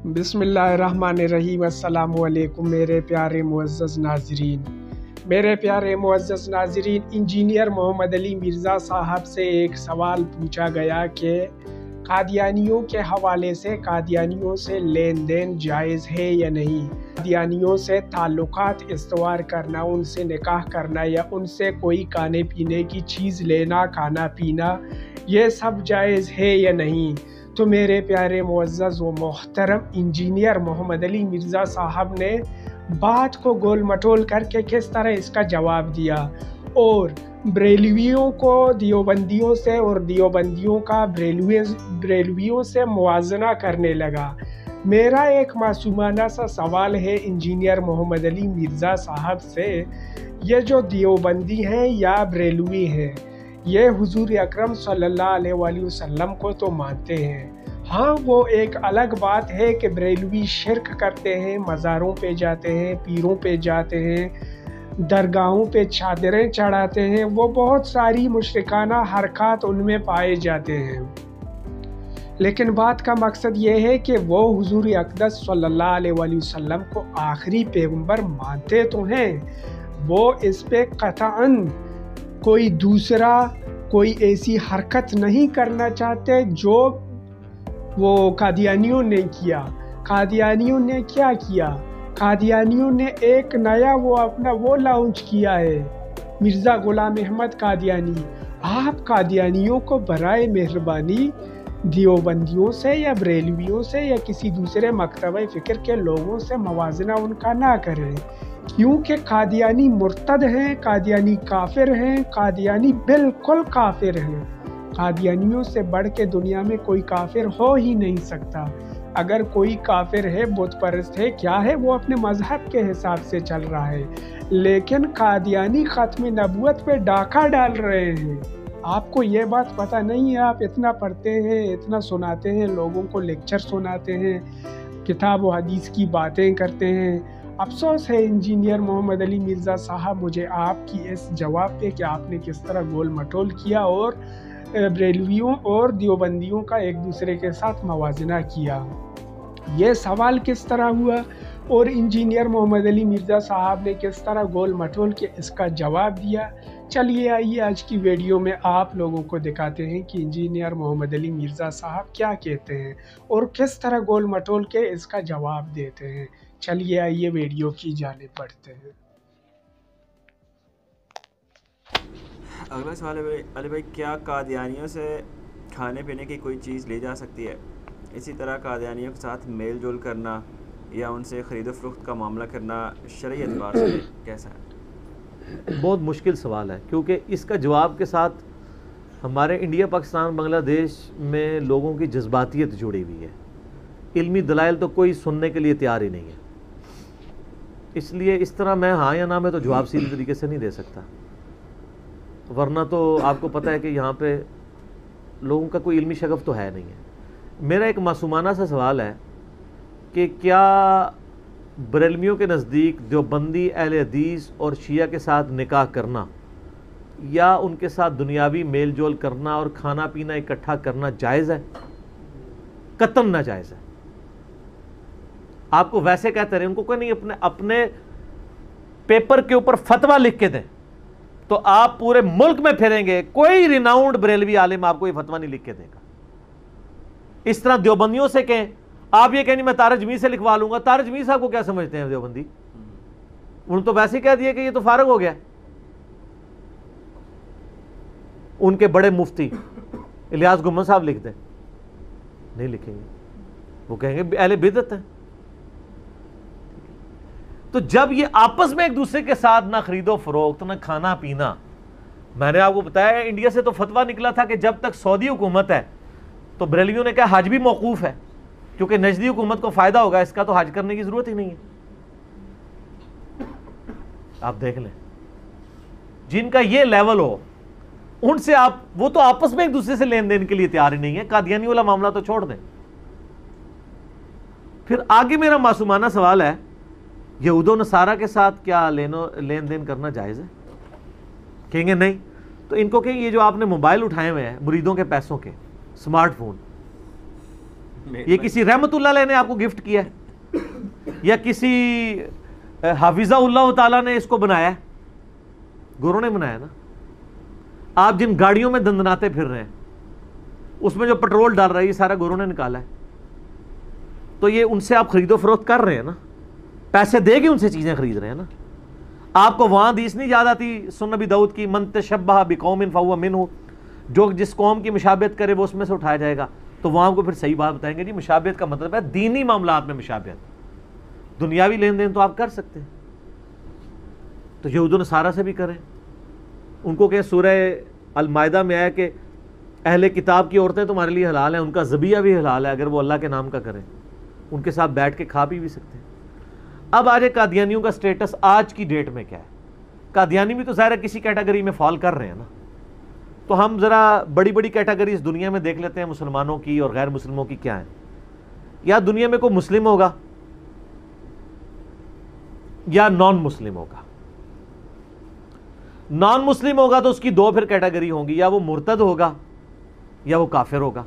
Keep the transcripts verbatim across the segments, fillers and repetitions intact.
بسم اللہ الرحمن الرحیم۔ السلام علیکم میرے پیارے معزز ناظرین میرے پیارے معزز ناظرین انجینئر محمد علی مرزا صاحب سے ایک سوال پوچھا گیا کہ قادیانیوں کے حوالے سے قادیانیوں سے لین دین جائز ہے یا نہیں، قادیانیوں سے تعلقات استوار کرنا، ان سے نکاح کرنا یا ان سے کوئی کھانے پینے کی چیز لینا، کھانا پینا، یہ سب جائز ہے یا نہیں۔ تو میرے پیارے معزز و محترم انجینئر محمد علی مرزا صاحب نے بات کو گول مٹول کر کے کس طرح اس کا جواب دیا اور بریلویوں کو دیوبندیوں سے اور دیوبندیوں کا بریلویوں سے موازنہ کرنے لگا۔ میرا ایک معصومانہ سا سوال ہے انجینئر محمد علی مرزا صاحب سے، یہ جو دیوبندی ہیں یا بریلوی ہیں یہ حضور اکرم صلی اللہ علیہ وآلہ وسلم کو تو مانتے ہیں، ہاں وہ ایک الگ بات ہے کہ بریلوی شرک کرتے ہیں، مزاروں پہ جاتے ہیں، پیروں پہ جاتے ہیں، درگاہوں پہ چادریں چڑھاتے ہیں، وہ بہت ساری مشرکانہ حرکات ان میں پائے جاتے ہیں۔ لیکن بات کا مقصد یہ ہے کہ وہ حضور اقدس صلی اللہ علیہ وآلہ وسلم کو آخری پیغمبر مانتے تو ہیں، وہ اس پہ قطعاً کوئی دوسرا کوئی ایسی حرکت نہیں کرنا چاہتے جو وہ قادیانیوں نے کیا۔ قادیانیوں نے کیا کیا؟ قادیانیوں نے ایک نیا وہ اپنا وہ لانچ کیا ہے، مرزا غلام احمد قادیانی۔ آپ قادیانیوں کو برائے مہربانی دیوبندیوں سے یا بریلویوں سے یا کسی دوسرے مکتبہ فکر کے لوگوں سے موازنہ ان کا نہ کریں، کیونکہ قادیانی مرتد ہیں، قادیانی کافر ہیں، قادیانی بالکل کافر ہیں۔ قادیانیوں سے بڑھ کے دنیا میں کوئی کافر ہو ہی نہیں سکتا۔ اگر کوئی کافر ہے، بت پرست ہے، کیا ہے، وہ اپنے مذہب کے حساب سے چل رہا ہے، لیکن قادیانی ختم نبوت پہ ڈاکہ ڈال رہے ہیں۔ آپ کو یہ بات پتہ نہیں ہے، آپ اتنا پڑھتے ہیں، اتنا سناتے ہیں، لوگوں کو لیکچر سناتے ہیں، کتاب و حدیث کی باتیں کرتے ہیں۔ افسوس ہے انجینئر محمد علی مرزا صاحب مجھے آپ کی اس جواب پہ کہ آپ نے کس طرح گول مٹول کیا اور بریلویوں اور دیوبندیوں کا ایک دوسرے کے ساتھ موازنہ کیا۔ یہ سوال کس طرح ہوا اور انجینئر محمد علی مرزا صاحب نے کس طرح گول مٹول کے اس کا جواب دیا، چلیے آئیے آج کی ویڈیو میں آپ لوگوں کو دکھاتے ہیں کہ انجینئر محمد علی مرزا صاحب کیا کہتے ہیں اور کس طرح گول مٹول کے اس کا جواب دیتے ہیں۔ چلیے آئیے ویڈیو کی جانب بڑھتے ہیں۔ اگلا سوال ہے علی بھائی، کیا قادیانیوں سے کھانے پینے کی کوئی چیز لی جا سکتی ہے؟ اسی طرح قادیانیوں کے ساتھ میل جول کرنا یا ان سے خرید و فروخت کا معاملہ کرنا شرعی اعتبار سے کیسا ہے؟ بہت مشکل سوال ہے، کیونکہ اس کا جواب کے ساتھ ہمارے انڈیا پاکستان بنگلہ دیش میں لوگوں کی جذباتیت جڑی ہوئی ہے، علمی دلائل تو کوئی سننے کے لیے تیار ہی نہیں ہے، اس لیے اس طرح میں ہاں یا نہ میں تو جواب سیدھی طریقے سے نہیں دے سکتا، ورنہ تو آپ کو پتہ ہے کہ یہاں پہ لوگوں کا کوئی علمی شغف تو ہے نہیں ہے۔ میرا ایک معصومانہ سا سوال ہے کہ کیا بریلویوں کے نزدیک دیوبندی اہل حدیث اور شیعہ کے ساتھ نکاح کرنا یا ان کے ساتھ دنیاوی میل جول کرنا اور کھانا پینا اکٹھا کرنا جائز ہے؟ قطعاً ناجائز ہے۔ آپ کو ویسے کہتے رہے، ان کو کوئی نہیں اپنے اپنے پیپر کے اوپر فتویٰ لکھ کے دیں تو آپ پورے ملک میں پھریں گے، کوئی ریناؤنڈ بریلوی عالم آپ کو یہ فتویٰ نہیں لکھ کے دے گا۔ اس طرح دیوبندیوں سے کہیں، آپ یہ کہیں میں طارق جمیل سے لکھوا لوں گا، طارق جمیل صاحب کو کیا سمجھتے ہیں دیوبندی؟ انہوں تو ویسے ہی کہہ دیا کہ یہ تو فارغ ہو گیا۔ ان کے بڑے مفتی الیاس گمن صاحب لکھ دیں، نہیں لکھیں گے، وہ کہیں گے اہل بدعت ہیں۔ تو جب یہ آپس میں ایک دوسرے کے ساتھ نہ خرید و فروخت نہ کھانا پینا، میں نے آپ کو بتایا انڈیا سے تو فتویٰ نکلا تھا کہ جب تک سعودی حکومت ہے تو بریلویوں نے کہا حج بھی موقوف ہے، کیونکہ نجدی حکومت کو فائدہ ہوگا اس کا، تو حج کرنے کی ضرورت ہی نہیں ہے۔ آپ دیکھ لیں جن کا یہ لیول ہو ان سے آپ، وہ تو آپس میں ایک دوسرے سے لین دین کے لیے تیار ہی نہیں ہے، قادیانی والا معاملہ تو چھوڑ دیں۔ پھر آگے میرا معصومانہ سوال ہے، یہود و نصارہ کے ساتھ کیا لین دین کرنا جائز ہے؟ کہیں گے نہیں، تو ان کو کہیں یہ جو آپ نے موبائل اٹھائے ہوئے ہیں مریدوں کے پیسوں کے، سمارٹ فون، یہ کسی رحمت اللہ علیہ نے آپ کو گفٹ کیا ہے یا کسی حافظہ اللہ تعالیٰ نے اس کو بنایا ہے؟ گوروں نے بنایا نا. آپ جن گاڑیوں میں دندناتے پھر رہے ہیں اس میں جو پٹرول ڈال رہا ہے یہ سارا گوروں نے نکالا ہے. تو یہ ان سے آپ خرید و فروخت کر رہے ہیں نا, پیسے دے کے ان سے چیزیں خرید رہے ہیں نا. آپ کو وہاں حدیث نہیں یاد آتی سنن نبی داؤد کی, من تشبہ بقوم فہو منہ, جو جس قوم کی مشابہت کرے وہ اس میں سے اٹھایا جائے گا. تو وہاں کو پھر صحیح بات بتائیں گے جی مشابہت کا مطلب ہے دینی معاملات میں مشابہت, دنیاوی لین دین تو آپ کر سکتے ہیں. تو یہود و نصارہ سے بھی کریں. ان کو کہ سورہ المائدہ میں آیا کہ اہل کتاب کی عورتیں تمہارے لیے حلال ہیں, ان کا ذبیحہ بھی حلال ہے اگر وہ اللہ کے نام کا کریں, ان کے ساتھ بیٹھ کے کھا پی بھی سکتے ہیں. اب آج قادیانیوں کا سٹیٹس آج کی ڈیٹ میں کیا ہے؟ قادیانی بھی تو ظاہر ہے کسی کیٹیگری میں فال کر رہے ہیں نا. تو ہم ذرا بڑی بڑی کیٹیگریز دنیا میں دیکھ لیتے ہیں مسلمانوں کی اور غیر مسلموں کی کیا ہیں. یا دنیا میں کوئی مسلم ہوگا یا نان مسلم ہوگا. نان مسلم ہوگا تو اس کی دو پھر کیٹیگری ہوں گی, یا وہ مرتد ہوگا یا وہ کافر ہوگا.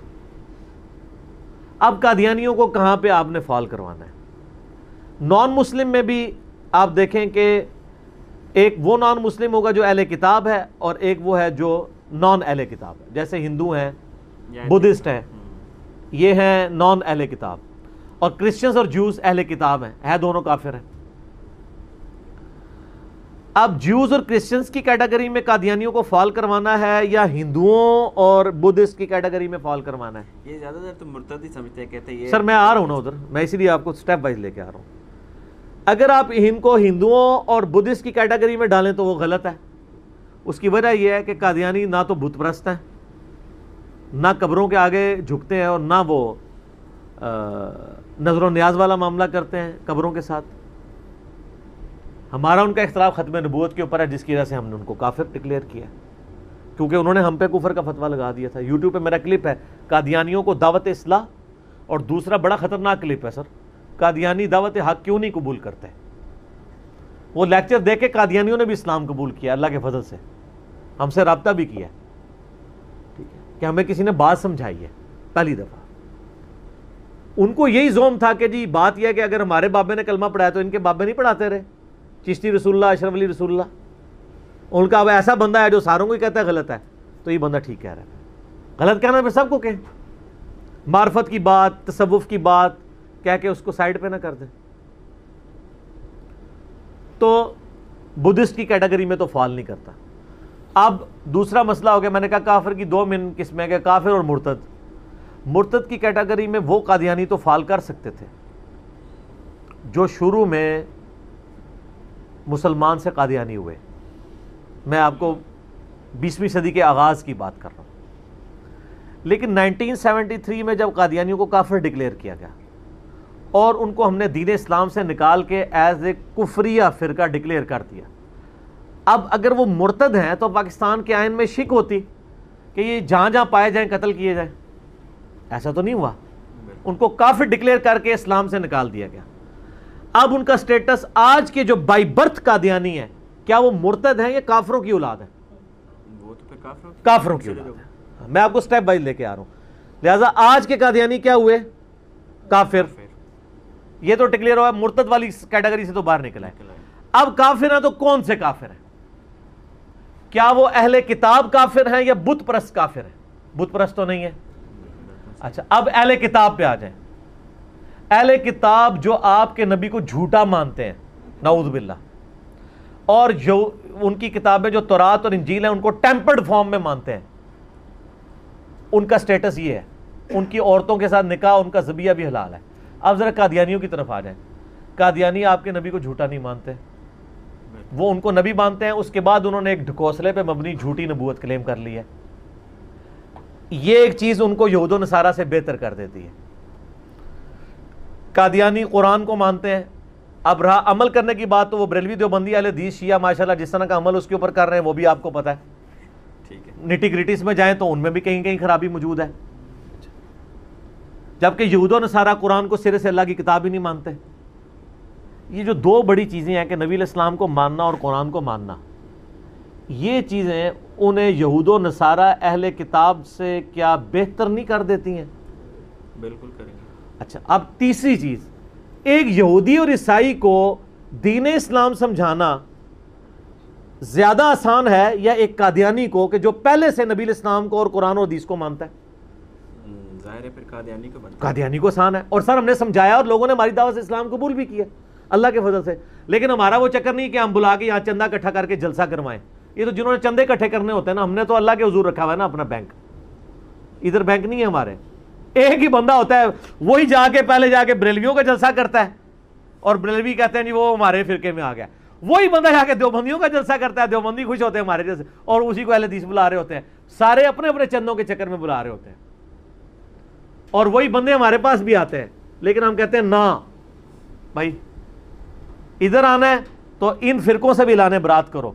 اب قادیانیوں کو کہاں پہ آپ نے فال کروانا ہے؟ نان مسلم میں بھی آپ دیکھیں کہ ایک وہ نان مسلم ہوگا جو اہل کتاب ہے اور ایک وہ ہے جو نان اہل کتاب ہے. جیسے ہندو ہیں, بدھسٹ ہیں, یہ ہیں نان اہل کتاب, اور کرسچنز اور جوز اہل کتاب ہیں, ہے دونوں کافر ہیں. اب جوز اور کرسچنز کی کیٹیگری میں قادیانیوں کو فال کروانا ہے یا ہندوؤں اور بدھسٹ کی کیٹیگری میں فال کروانا ہے؟ یہ زیادہ تر تو مرتد ہی سمجھتے ہیں, کہتے ہیں یہ. سر میں آ رہا ہوں نا ادھر, میں اسی لیے آپ کو سٹیپ وائز لے کے آ رہا ہوں. اگر آپ ان کو ہندوؤں اور بدھسٹ کی کیٹیگری میں ڈالیں تو وہ غلط ہے. اس کی وجہ یہ ہے کہ قادیانی نہ تو بت پرست ہیں, نہ قبروں کے آگے جھکتے ہیں, اور نہ وہ نظر و نیاز والا معاملہ کرتے ہیں قبروں کے ساتھ. ہمارا ان کا اختلاف ختم نبوت کے اوپر ہے, جس کی وجہ سے ہم نے ان کو کافر ڈکلیئر کیا, کیونکہ انہوں نے ہم پہ کفر کا فتویٰ لگا دیا تھا. یوٹیوب پہ میرا کلپ ہے قادیانیوں کو دعوت اصلاح, اور دوسرا بڑا خطرناک کلپ ہے سر, قادیانی دعوت حق کیوں نہیں قبول کرتے. وہ لیکچر دے کے قادیانیوں نے بھی اسلام قبول کیا اللہ کے فضل سے, ہم سے رابطہ بھی کیا, ٹھیک ہے, کہ ہمیں کسی نے بات سمجھائی ہے پہلی دفعہ. ان کو یہی زوم تھا کہ جی بات یہ ہے کہ اگر ہمارے بابے نے کلمہ پڑھایا تو ان کے بابے نہیں پڑھاتے رہے, چشتی رسول اللہ, اشرف علی رسول اللہ. ان کا اب ایسا بندہ ہے جو ساروں کو ہی کہتا ہے غلط ہے, تو یہ بندہ ٹھیک کہہ رہا ہے. غلط کہنا پھر سب کو کہیں, معرفت کی بات, تصوف کی بات کہہ کے اس کو سائڈ پہ نہ کر دیں. تو بدھسٹ کی کیٹیگری میں تو فال نہیں کرتا. اب دوسرا مسئلہ ہو گیا, میں نے کہا کافر کی دو من قسمیں ہیں, کافر اور مرتد. مرتد کی کیٹیگری میں وہ قادیانی تو فال کر سکتے تھے جو شروع میں مسلمان سے قادیانی ہوئے. میں آپ کو بیسویں صدی کے آغاز کی بات کر رہا ہوں. لیکن نائنٹین سیونٹی تھری میں جب قادیانیوں کو کافر ڈکلیئر کیا گیا اور ان کو ہم نے دین اسلام سے نکال کے ایز اے کفریہ فرقہ ڈکلیئر کر دیا, اب اگر وہ مرتد ہیں تو پاکستان کے آئین میں شک ہوتی کہ یہ جہاں جہاں پائے جائیں قتل کیے جائیں. ایسا تو نہیں ہوا, ان کو کافر ڈکلیئر کر کے اسلام سے نکال دیا گیا. اب ان کا سٹیٹس آج کے جو بائی برتھ قادیانی ہیں, کیا وہ مرتد ہیں یا کافروں کی اولاد ہیں؟ وہ تو پھر کافروں کافروں کی اولاد ہے. میں آپ کو سٹیپ بائی لے کے آ رہا ہوں. لہٰذا آج کے قادیانی کیا ہوئے؟ کافر. یہ تو ڈکلیئر ہوا, مرتد والی کیٹیگری سے تو باہر نکلا ہے. اب کافر ہیں تو کون سے کافر ہیں؟ کیا وہ اہل کتاب کافر ہیں یا بت پرست کافر ہیں؟ بت پرست تو نہیں ہے. اچھا, اب اہل کتاب پہ آ جائیں. اہل کتاب جو آپ کے نبی کو جھوٹا مانتے ہیں, نعوذ باللہ, اور جو ان کی کتابیں جو تورات اور انجیل ہیں ان کو ٹیمپرڈ فارم میں مانتے ہیں, ان کا سٹیٹس یہ ہے, ان کی عورتوں کے ساتھ نکاح, ان کا ذبیحہ بھی حلال ہے. اب ذرا قادیانیوں کی طرف آ جائیں. قادیانی آپ کے نبی کو جھوٹا نہیں مانتے, وہ ان کو نبی مانتے ہیں. اس کے بعد انہوں نے ایک ڈھکوسلے پہ مبنی جھوٹی نبوت کلیم کر لی ہے. یہ ایک چیز ان کو یہود و نصارہ سے بہتر کر دیتی ہے. قادیانی قرآن کو مانتے ہیں. اب رہا عمل کرنے کی بات, تو وہ بریلوی دیوبندی اہل حدیث شیعہ ماشاءاللہ جس طرح کا عمل اس کے اوپر کر رہے ہیں وہ بھی آپ کو پتہ ہے. ٹھیک ہے, نٹی گریٹیز میں جائیں تو ان میں بھی کہیں کہیں خرابی موجود ہے. جبکہ یہود و نصارہ قرآن کو سرے سے اللہ کی کتاب ہی نہیں مانتے. یہ جو دو بڑی چیزیں ہیں کہ نبی علیہ السلام کو ماننا اور قرآن کو ماننا, یہ چیزیں انہیں یہود و نصارہ اہل کتاب سے کیا بہتر نہیں کر دیتی ہیں؟ بالکل کریں گے. اچھا اب تیسری چیز، ایک یہودی اور عیسائی کو دین اسلام سمجھانا زیادہ آسان ہے یا ایک قادیانی کو کہ جو پہلے سے نبی اسلام کو اور قرآن اور حدیث کو مانتا ہے؟ ظاہر ہے پھر قادیانی کو بنتا ہے، قادیانی کو آسان ہے. اور سر ہم نے سمجھایا اور لوگوں نے ہماری دعوت سے اسلام قبول بھی کیا اللہ کے فضل سے. لیکن ہمارا وہ چکر نہیں کہ ہم بلا کے یہاں چندہ اکٹھا کر کے جلسہ کروائیں. یہ تو جنہوں نے چندے اکٹھے کرنے ہوتے ہیں نا، ہم نے تو اللہ کے حضور رکھا ہوا ہے نا اپنا بینک. ادھر بینک نہیں ہے ہمارے. ایک ہی بندہ ہوتا ہے وہی جا کے پہلے جا کے بریلویوں کا جلسہ کرتا ہے اور بریلوی کہتے ہیں جی وہ ہمارے فرقے میں آ گیا. وہی بندہ جا کے دیوبندیوں کا جلسہ کرتا ہے، دیوبندی خوش ہوتے ہیں ہمارے جیسے، اور اسی کو اہل حدیث بلا رہے ہوتے ہیں. سارے اپنے اپنے چندوں کے چکر میں بلا رہے ہوتے ہیں. اور وہی بندے ہمارے پاس بھی آتے ہیں، لیکن ہم کہتے ہیں نا بھائی ادھر آنا ہے تو ان فرقوں سے بھی لانے برات کرو.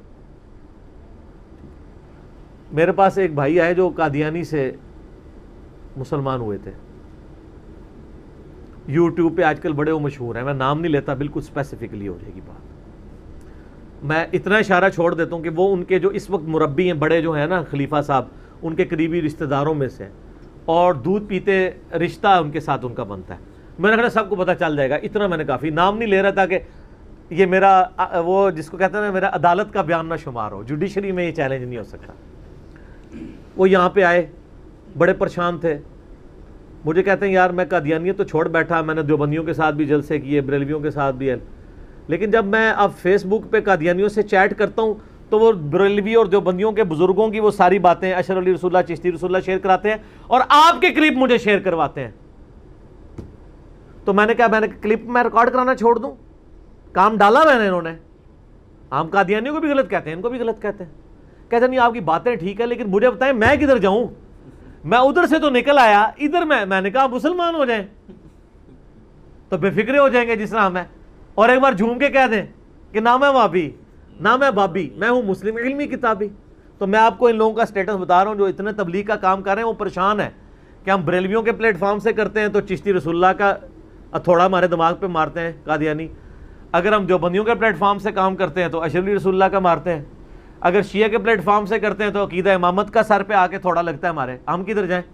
میرے پاس ایک بھائی آئے جو قادیانی سے مسلمان ہوئے تھے. یوٹیوب پہ آج کل بڑے وہ مشہور ہیں، میں نام نہیں لیتا، بالکل اسپیسیفکلی ہو جائے گی بات. میں اتنا اشارہ چھوڑ دیتا ہوں کہ وہ ان کے جو اس وقت مربی ہیں بڑے جو ہیں نا خلیفہ صاحب، ان کے قریبی رشتہ داروں میں سے، اور دودھ پیتے رشتہ ان کے ساتھ ان کا بنتا ہے. میں نے کہا سب کو پتہ چل جائے گا، اتنا میں نے کافی نام نہیں لے رہا تھا کہ یہ میرا وہ جس کو کہتے ہیں نا میرا عدالت کا بیان نہ شمار ہو، جوڈیشری میں یہ چیلنج نہیں ہو سکتا. وہ یہاں پہ آئے بڑے پریشان تھے. مجھے کہتے ہیں یار میں قادیانیت تو چھوڑ بیٹھا، میں نے دیوبندیوں کے ساتھ بھی جلسے کیے، بریلویوں کے ساتھ بھی ہے، لیکن جب میں اب فیس بک پہ قادیانیوں سے چیٹ کرتا ہوں تو وہ بریلوی اور دیوبندیوں کے بزرگوں کی وہ ساری باتیں اشرف علی رسول اللہ، چشتی رسول اللہ شیئر کراتے ہیں اور آپ کے کلپ مجھے شیئر کرواتے ہیں. تو میں نے کہا میں نے کلپ میں ریکارڈ کرانا چھوڑ دوں؟ کام ڈالا میں نے انہوں نے. ہم قادیانیوں کو بھی غلط کہتے ہیں، ان کو بھی غلط کہتے ہیں. کہتے نہیں آپ کی باتیں ٹھیک ہے لیکن مجھے بتائیں میں کدھر جاؤں؟ میں ادھر سے تو نکل آیا ادھر میں میں نے کہا مسلمان ہو جائیں تو بے فکرے ہو جائیں گے جس طرح میں، اور ایک بار جھوم کے کہہ دیں کہ نہ میں وابی نہ میں بابی، میں ہوں مسلم علمی کتابی. تو میں آپ کو ان لوگوں کا سٹیٹس بتا رہا ہوں جو اتنے تبلیغ کا کام کر رہے ہیں. وہ پریشان ہے کہ ہم بریلویوں کے پلیٹ فارم سے کرتے ہیں تو چشتی رسول اللہ کا تھوڑا ہمارے دماغ پہ مارتے ہیں قادیانی. اگر ہم دیوبندیوں کے پلیٹ فارم سے کام کرتے ہیں تو اشرف علی رسول اللہ کا مارتے ہیں. اگر شیعہ کے پلیٹ فارم سے کرتے ہیں تو عقیدہ امامت کا سر پہ آ کے تھوڑا لگتا ہے ہمارے. ہم کدھر جائیں؟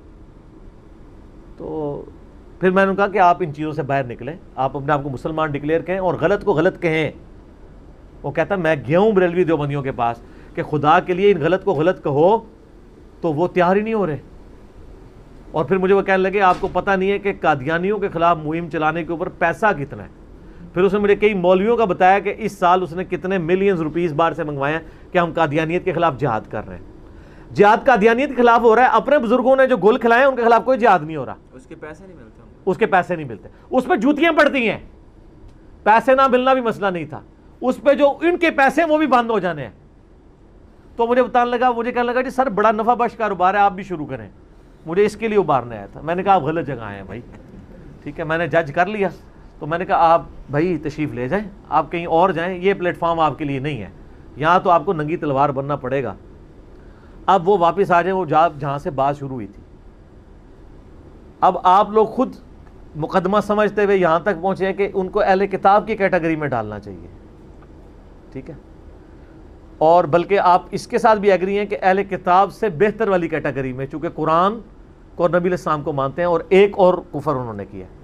تو پھر میں نے کہا کہ آپ ان چیزوں سے باہر نکلیں، آپ اپنے آپ کو مسلمان ڈکلیئر کہیں اور غلط کو غلط کہیں. وہ کہتا ہے میں گیا ہوں بریلوی دیوبندیوں کے پاس کہ خدا کے لیے ان غلط کو غلط کہو، تو وہ تیار ہی نہیں ہو رہے. اور پھر مجھے وہ کہنے لگے آپ کو پتہ نہیں ہے کہ قادیانیوں کے خلاف مہم چلانے کے اوپر پیسہ کتنا ہے. پھر اس نے مجھے کئی مولویوں کا بتایا کہ اس سال اس نے کتنے ملینز روپیز باہر سے منگوائے ہیں کہ ہم قادیانیت کے خلاف جہاد کر رہے ہیں. جہاد قادیانیت کے خلاف ہو رہا ہے، اپنے بزرگوں نے جو گل کھلائے ہیں ان کے خلاف کوئی جہاد نہیں ہو رہا. اس کے پیسے نہیں ملتے، اس کے پیسے نہیں ملتے، اس پہ جوتیاں پڑتی ہیں. پیسے نہ ملنا بھی مسئلہ نہیں تھا، اس پہ جو ان کے پیسے وہ بھی بند ہو جانے ہیں. تو مجھے بتانے لگا، مجھے کہنے لگا جی سر بڑا نفع بخش کاروبار ہے، آپ بھی شروع کریں. مجھے اس کے لیے ابھارنے آیا تھا. میں نے کہا آپ غلط جگہ آئے ہیں بھائی. ٹھیک ہے، میں نے جج کر لیا. تو میں نے کہا آپ بھائی تشریف لے جائیں، آپ کہیں اور جائیں، یہ پلیٹ فارم آپ کے لیے نہیں ہے، یہاں تو آپ کو ننگی تلوار بننا پڑے گا. اب وہ واپس آ جائیں وہ جہاں سے بات شروع ہوئی تھی. اب آپ لوگ خود مقدمہ سمجھتے ہوئے یہاں تک پہنچے ہیں کہ ان کو اہل کتاب کی کیٹیگری میں ڈالنا چاہیے. ٹھیک ہے، اور بلکہ آپ اس کے ساتھ بھی ایگری ہیں کہ اہل کتاب سے بہتر والی کیٹیگری میں، چونکہ قرآن کو اور نبی علیہ السلام کو مانتے ہیں. اور ایک اور کفر انہوں نے کیا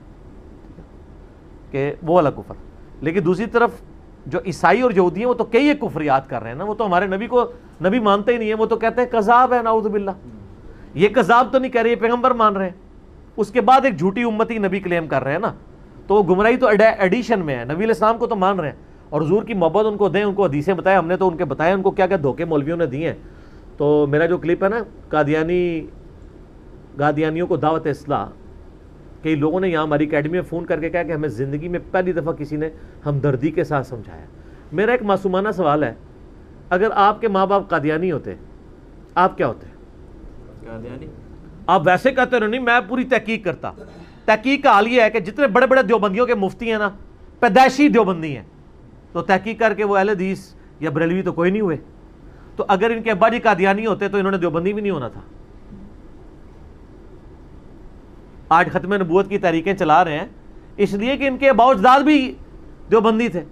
کہ وہ والا کفر. لیکن دوسری طرف جو عیسائی اور یہودی ہیں وہ تو کئی ایک کفریات کر رہے ہیں نا. وہ تو ہمارے نبی کو نبی مانتے ہی نہیں ہیں، وہ تو کہتے ہیں کذاب ہے، نعوذ باللہ. یہ کذاب تو نہیں کہہ رہے، یہ پیغمبر مان رہے ہیں. اس کے بعد ایک جھوٹی امتی نبی کلیم کر رہے ہیں نا. تو وہ گمراہی تو ایڈیشن میں ہے. نبی علیہ السلام کو تو مان رہے ہیں اور حضور کی محبت ان کو دیں، ان کو حدیثیں بتائیں. ہم نے تو ان کے بتایا ان کو کیا کیا دھوکے مولویوں نے دیے ہیں. تو میرا جو کلپ ہے نا قادیانی قادیانیوں کو دعوت اصلاح، کئی لوگوں نے یہاں ہماری اکیڈمی میں فون کر کے کہا کہ ہمیں زندگی میں پہلی دفعہ کسی نے ہمدردی کے ساتھ سمجھایا. میرا ایک معصومانہ سوال ہے، اگر آپ کے ماں باپ قادیانی ہوتے آپ کیا ہوتے؟ قادیانی. آپ ویسے کہتے رہو نہیں، میں پوری تحقیق کرتا. تحقیق کا حال یہ ہے کہ جتنے بڑے بڑے دیوبندیوں کے مفتی ہیں نا پیدائشی دیوبندی ہیں، تو تحقیق کر کے وہ اہل حدیث یا بریلوی تو کوئی نہیں ہوئے. تو اگر ان کے ابا جی قادیانی ہوتے تو انہوں نے دیوبندی بھی نہیں ہونا تھا. آج ختم نبوت کی تحریکیں چلا رہے ہیں اس لیے کہ ان کے ابا اجداد بھی دیوبندی تھے.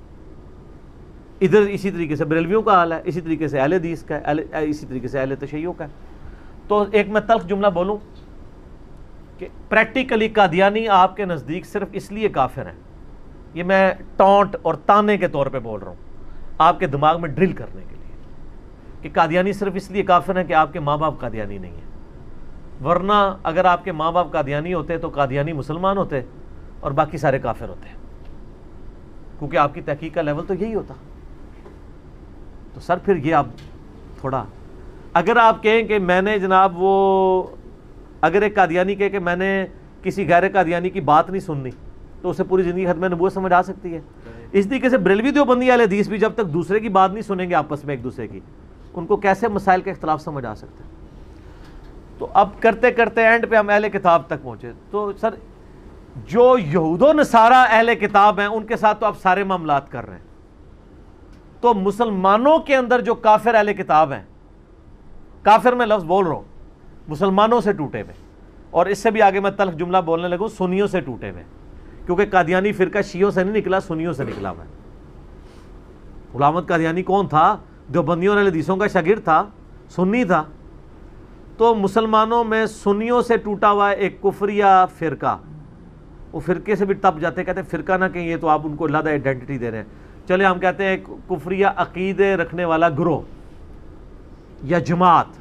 ادھر اسی طریقے سے بریلویوں کا حال ہے، اسی طریقے سے اہل حدیث کا ہے، اسی طریقے سے اہل تشیع کا ہے. تو ایک میں تلخ جملہ بولوں کہ پریکٹیکلی قادیانی آپ کے نزدیک صرف اس لیے کافر ہیں، یہ میں ٹونٹ اور تانے کے طور پہ بول رہا ہوں، آپ کے دماغ میں ڈرل کرنے کے لیے، کہ قادیانی صرف اس لیے کافر ہیں کہ آپ کے ماں باپ قادیانی نہیں ہیں، ورنہ اگر آپ کے ماں باپ قادیانی ہوتے تو قادیانی مسلمان ہوتے اور باقی سارے کافر ہوتے، کیونکہ آپ کی تحقیق کا لیول تو یہی ہوتا۔ تو سر پھر یہ آپ تھوڑا، اگر آپ کہیں کہ میں نے جناب وہ، اگر ایک قادیانی کہے کہ میں نے کسی غیر قادیانی کی بات نہیں سننی تو اسے پوری زندگی ختم نبوت سمجھ آ سکتی ہے۔ اس طریقے سے بریلوی دیوبندی اہل حدیث بھی جب تک دوسرے کی بات نہیں سنیں گے آپس میں ایک دوسرے کی، ان کو کیسے مسائل کا اختلاف سمجھ آ سکتے ہیں؟ تو اب کرتے کرتے اینڈ پہ ہم اہل کتاب تک پہنچے۔ تو سر جو یہود و نصارہ اہل کتاب ہیں ان کے ساتھ تو آپ سارے معاملات کر رہے ہیں، تو مسلمانوں کے اندر جو کافر اہل کتاب ہیں، کافر میں لفظ بول رہا ہوں، مسلمانوں سے ٹوٹے ہوئے، اور اس سے بھی آگے میں تلخ جملہ بولنے لگوں، سنیوں سے ٹوٹے ہوئے، کیونکہ قادیانی فرقہ شیعوں سے نہیں نکلا، سنیوں سے نکلا ہوا ہے۔ غلام احمد قادیانی کون تھا؟ دیوبندیوں اور حدیثوں کا شاگرد تھا، سنی تھا۔ تو مسلمانوں میں سنیوں سے ٹوٹا ہوا ایک کفریہ فرقہ، وہ فرقے سے بھی تپ جاتے، کہتے ہیں فرقہ نہ کہیں، یہ تو آپ ان کو علیحدہ آئیڈینٹی دے رہے ہیں، چلے ہم کہتے ہیں کفریہ عقیدے رکھنے والا گروہ یا جماعت،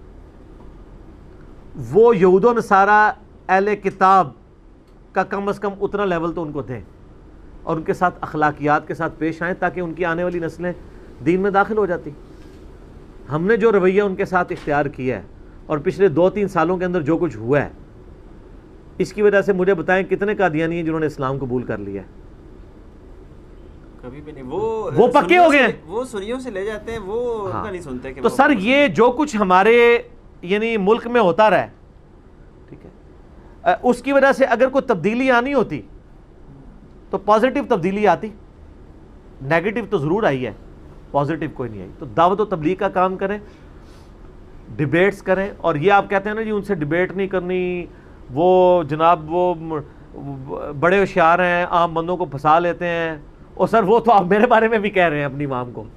وہ یہود و نصارہ اہل کتاب کا کم از کم اتنا لیول تو ان کو دیں اور ان کے ساتھ اخلاقیات کے ساتھ پیش آئیں تاکہ ان کی آنے والی نسلیں دین میں داخل ہو جاتی۔ ہم نے جو رویہ ان کے ساتھ اختیار کیا ہے اور پچھلے دو تین سالوں کے اندر جو کچھ ہوا ہے، اس کی وجہ سے مجھے بتائیں کتنے قادیانی ہیں جنہوں نے اسلام قبول کر لیا ہے؟ کبھی بھی نہیں۔ وہ وہ پکے ہو گئے ہیں، وہ سنیوں سے لے جاتے ہیں، وہ ان کا نہیں سنتے کہ تو سر یہ جو کچھ ہمارے یعنی ملک میں ہوتا رہا ہے، ٹھیک ہے، اس کی وجہ سے اگر کوئی تبدیلی آنی ہوتی تو پازیٹیو تبدیلی آتی، نیگیٹو تو ضرور آئی ہے، پازیٹیو کوئی نہیں آئی۔ تو دعوت و تبلیغ کا کام کریں، ڈیبیٹس کریں، اور یہ آپ کہتے ہیں نا جی ان سے ڈیبیٹ نہیں کرنی، وہ جناب وہ بڑے ہوشیار ہیں، عام بندوں کو پھنسا لیتے ہیں، اور سر وہ تو آپ میرے بارے میں بھی کہہ رہے ہیں اپنی امام کو،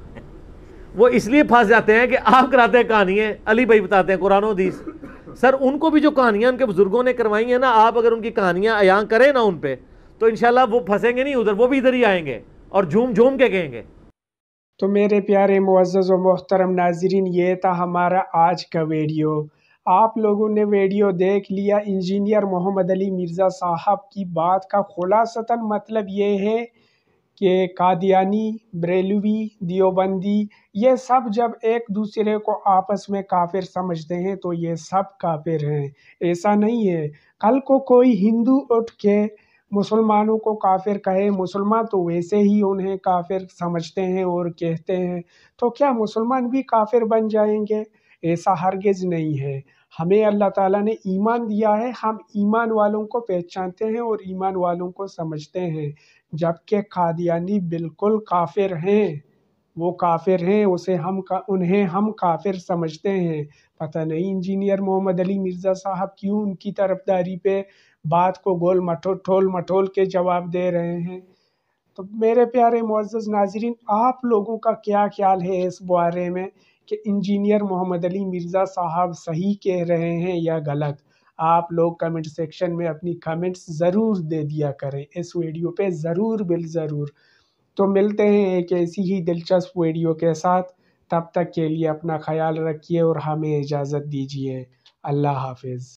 وہ اس لیے پھنس جاتے ہیں کہ آپ کراتے ہیں کہانیاں، علی بھائی بتاتے ہیں قرآن و حدیث، سر ان کو بھی جو کہانیاں ان کے بزرگوں نے کروائی ہیں نا، آپ اگر ان کی کہانیاں عیاں کریں نا ان پہ، تو انشاءاللہ وہ پھنسیں گے نہیں ادھر، وہ بھی ادھر ہی آئیں گے اور جھوم جھوم کے کہیں گے۔ تو میرے پیارے معزز و محترم ناظرین، یہ تھا ہمارا آج کا ویڈیو۔ آپ لوگوں نے ویڈیو دیکھ لیا، انجینئر محمد علی مرزا صاحب کی بات کا خلاصتاً مطلب یہ ہے کہ قادیانی، بریلوی، دیوبندی، یہ سب جب ایک دوسرے کو آپس میں کافر سمجھتے ہیں تو یہ سب کافر ہیں، ایسا نہیں ہے۔ کل کو کوئی ہندو اٹھ کے مسلمانوں کو کافر کہے، مسلمان تو ویسے ہی انہیں کافر سمجھتے ہیں اور کہتے ہیں، تو کیا مسلمان بھی کافر بن جائیں گے؟ ایسا ہرگز نہیں ہے۔ ہمیں اللہ تعالیٰ نے ایمان دیا ہے، ہم ایمان والوں کو پہچانتے ہیں اور ایمان والوں کو سمجھتے ہیں، جبکہ قادیانی بالکل کافر ہیں، وہ کافر ہیں، اسے ہم انہیں ہم کافر سمجھتے ہیں۔ پتہ نہیں انجینئر محمد علی مرزا صاحب کیوں ان کی طرفداری پہ بات کو گول مٹول ٹھول مٹول کے جواب دے رہے ہیں۔ تو میرے پیارے معزز ناظرین، آپ لوگوں کا کیا خیال ہے اس بارے میں کہ انجینئر محمد علی مرزا صاحب صحیح کہہ رہے ہیں یا غلط؟ آپ لوگ کمنٹ سیکشن میں اپنی کمنٹس ضرور دے دیا کریں اس ویڈیو پہ، ضرور بال ضرور۔ تو ملتے ہیں ایک ایسی ہی دلچسپ ویڈیو کے ساتھ، تب تک کے لیے اپنا خیال رکھیے اور ہمیں اجازت دیجیے۔ اللہ حافظ۔